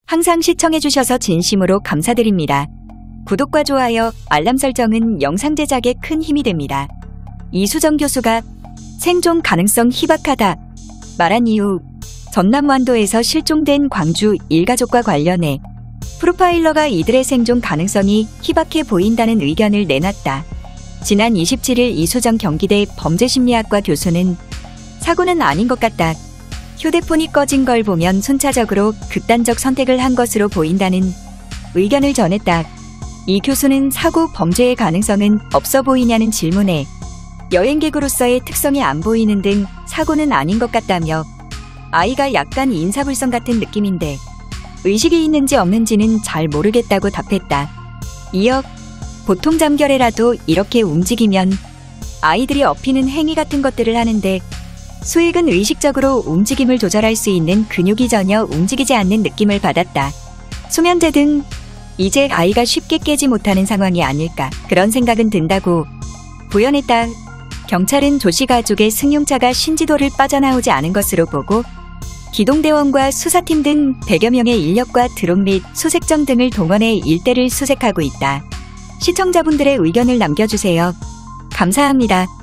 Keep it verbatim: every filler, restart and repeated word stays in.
항상 시청해주셔서 진심으로 감사드립니다. 구독과 좋아요, 알람 설정은 영상 제작에 큰 힘이 됩니다. 이수정 교수가 생존 가능성 희박하다 말한 이후 전남완도에서 실종된 광주 일가족과 관련해 프로파일러가 이들의 생존 가능성이 희박해 보인다는 의견을 내놨다. 지난 이십칠일 이수정 경기대 범죄심리학과 교수는 사고는 아닌 것 같다. 휴대폰이 꺼진 걸 보면 순차적으로 극단적 선택을 한 것으로 보인다는 의견을 전했다. 이 교수는 사고 범죄의 가능성은 없어 보이냐는 질문에 여행객으로서의 특성이 안 보이는 등 사고는 아닌 것 같다며 아이가 약간 인사불성 같은 느낌인데 의식이 있는지 없는지는 잘 모르겠다고 답했다. 이어 보통 잠결에라도 이렇게 움직이면 아이들이 업히는 행위 같은 것들을 하는데 수익은 의식적으로 움직임을 조절할 수 있는 근육이 전혀 움직이지 않는 느낌을 받았다. 수면제 등 이제 아이가 쉽게 깨지 못하는 상황이 아닐까 그런 생각은 든다고 부연했다. 경찰은 조씨 가족의 승용차가 신지도를 빠져나오지 않은 것으로 보고 기동대원과 수사팀 등 백여 명의 인력과 드론 및 수색정 등을 동원해 일대를 수색하고 있다. 시청자분들의 의견을 남겨주세요. 감사합니다.